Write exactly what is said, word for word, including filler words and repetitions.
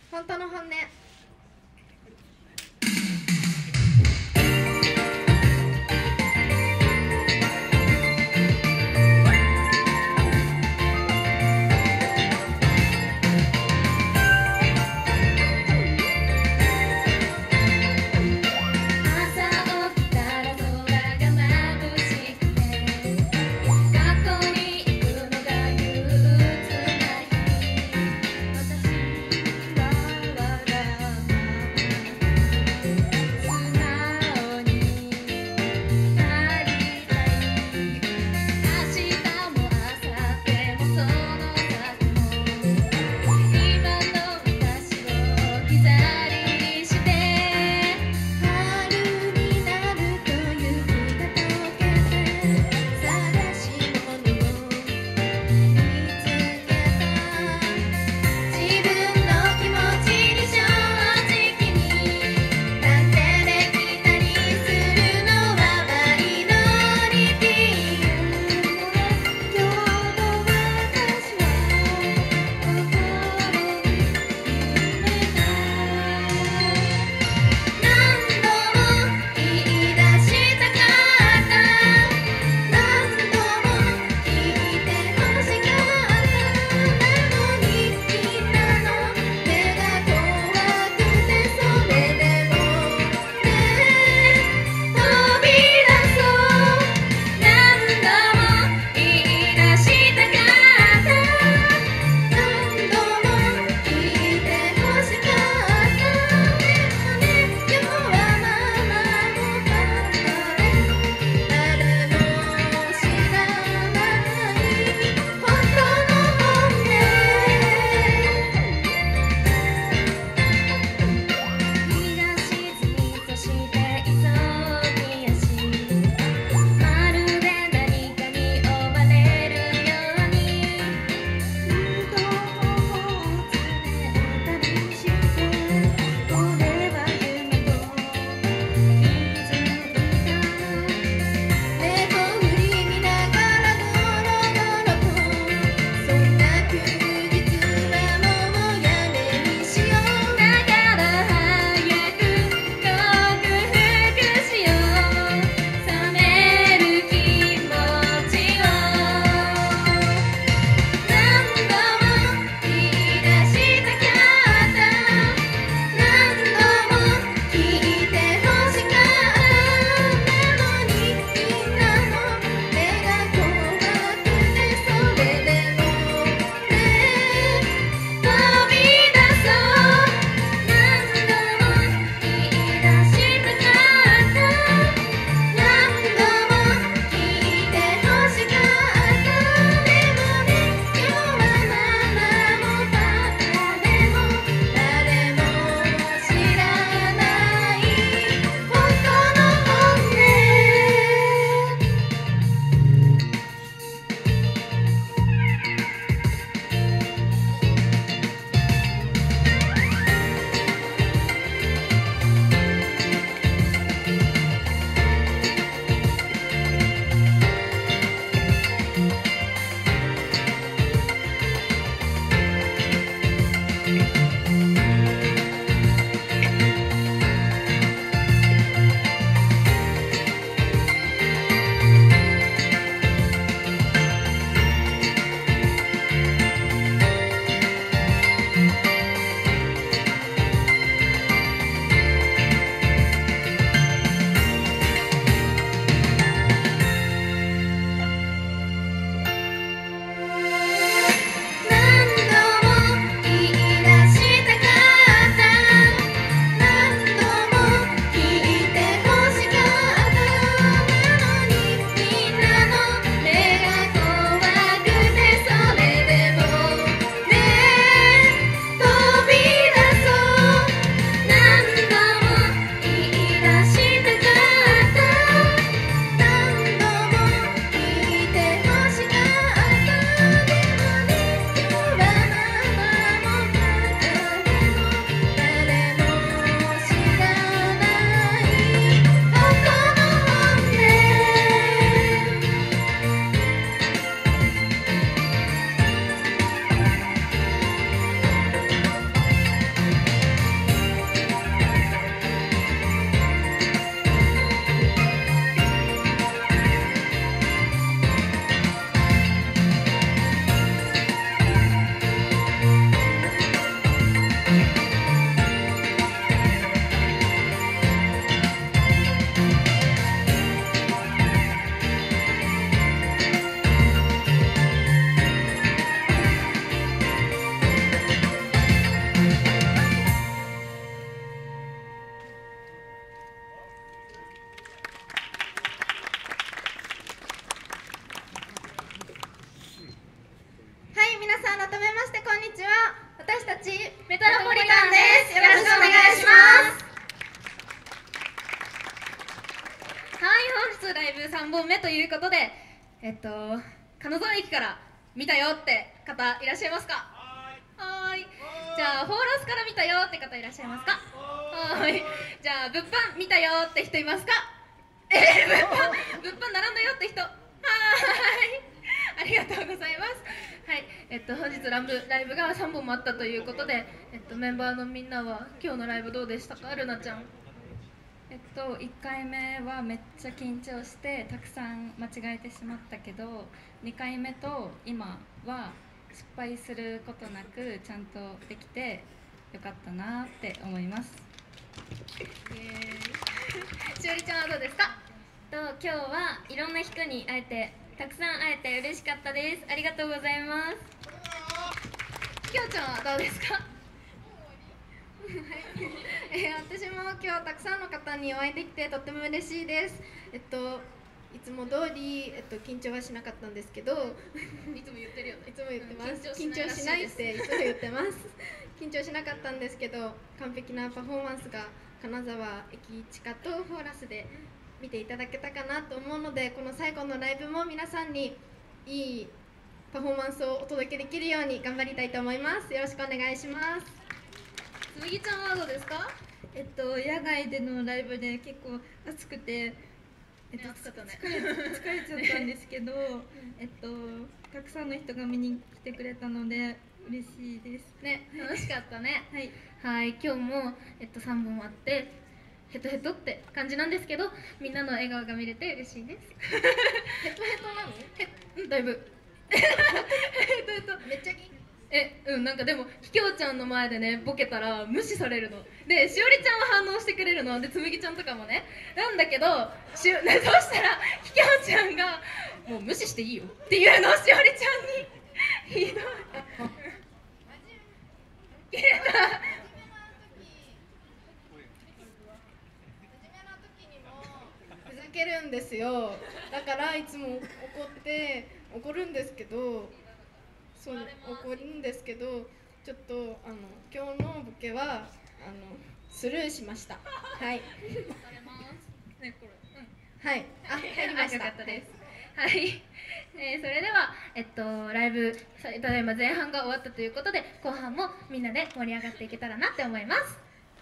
本当の本音。 「 改めましてこんにちは。私たちメトロポリタンです。よろしくお願いします。はい、本日ライブさんぼんめということで、えっと金沢駅から見たよって方いらっしゃいますか？はーい。じゃあフォーラスから見たよって方いらっしゃいますか？はーい。じゃあ物販見たよって人いますか？えー、物販物販並んだよって人。はーい。ありがとうございます。はい。えっと本日ライブライブがさんぼんもあったということで、えっとメンバーのみんなは今日のライブどうでしたか？ルナちゃん。 えっと、いっかいめはめっちゃ緊張してたくさん間違えてしまったけど、にかいめと今は失敗することなくちゃんとできてよかったなって思います。 イエーイ。しおりちゃんはどうですか？ と今日はいろんな人に会えてたくさん会えて嬉しかったです。ありがとうございます。 きょうちゃんはどうですか？えー、私も今日たくさんの方にお会いできてとっても嬉しいです。えっといつも通り、えっと、緊張はしなかったんですけどいつも言ってるよね。 いつも言ってます、 うん、 緊張しないっていつも言ってます緊張しなかったんですけど、完璧なパフォーマンスが金沢駅地下とフォーラスで見ていただけたかなと思うので、この最後のライブも皆さんにいいパフォーマンスをお届けできるように頑張りたいと思います。よろしくお願いします。つむぎちゃんはどうですか？ えっと野外でのライブで結構暑くて、えっと、 暑かったね。 疲れ、疲れちゃったんですけど、えっとたくさんの人が見に来てくれたので嬉しいですね。楽しかったね。 はい、 はい、今日も、えっと、さんぼんあってヘトヘトって感じなんですけど、みんなの笑顔が見れて嬉しいですヘトヘトなの？へだいぶヘトヘトめっちゃぎえ、うん、なんかでもひきょうちゃんの前でねボケたら無視されるので、しおりちゃんは反応してくれるので、つむぎちゃんとかもねなんだけど、しね、そうしたらひきょうちゃんが「もう無視していいよ」っていうのをしおりちゃんにひどい切れたふざけるんですよ。だからいつも怒って怒るんですけど、そう怒るんですけど、ちょっとあの今日のボケはあのスルーしました。はい。はい。あ、入りました。 よかったです。 はい。えー、それではえっとライブただいま前半が終わったということで、後半もみんなで盛り上がっていけたらなって思います。